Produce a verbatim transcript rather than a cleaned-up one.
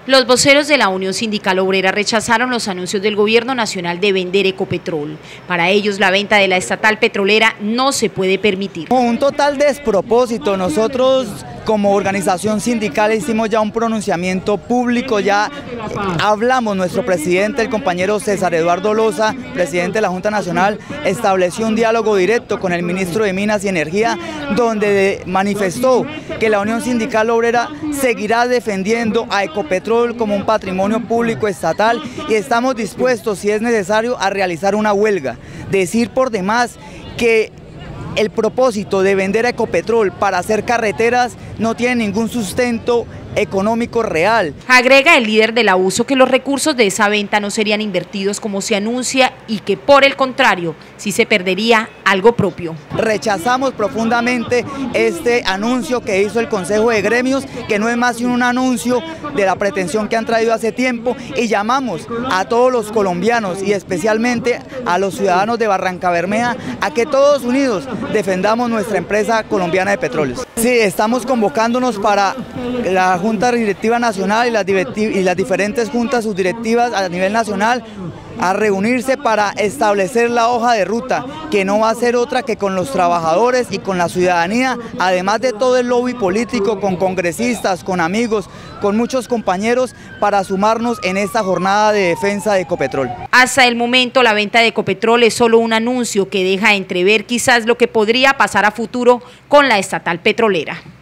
Los voceros de la Unión Sindical Obrera rechazaron los anuncios del Gobierno Nacional de vender Ecopetrol. Para ellos, la venta de la estatal petrolera no se puede permitir. Un total despropósito. Nosotros, como organización sindical, hicimos ya un pronunciamiento público, ya hablamos, nuestro presidente, el compañero César Eduardo Loza, presidente de la Junta Nacional, estableció un diálogo directo con el ministro de Minas y Energía, donde manifestó que la Unión Sindical Obrera seguirá defendiendo a Ecopetrol como un patrimonio público estatal y estamos dispuestos, si es necesario, a realizar una huelga. Decir por demás que el propósito de vender a Ecopetrol para hacer carreteras no tiene ningún sustento económico real. Agrega el líder del abuso que los recursos de esa venta no serían invertidos como se anuncia y que por el contrario, sí se perdería algo propio. Rechazamos profundamente este anuncio que hizo el Consejo de Gremios, que no es más que un anuncio de la pretensión que han traído hace tiempo, y llamamos a todos los colombianos y especialmente a los ciudadanos de Barrancabermeja a que todos unidos defendamos nuestra empresa colombiana de petróleos. Sí, estamos convocándonos para la Junta Directiva Nacional y las, y las diferentes juntas subdirectivas a nivel nacional a reunirse para establecer la hoja de ruta, que no va a ser otra que con los trabajadores y con la ciudadanía, además de todo el lobby político, con congresistas, con amigos, con muchos compañeros, para sumarnos en esta jornada de defensa de Ecopetrol. Hasta el momento, la venta de Ecopetrol es solo un anuncio que deja entrever quizás lo que podría pasar a futuro con la estatal petrolera.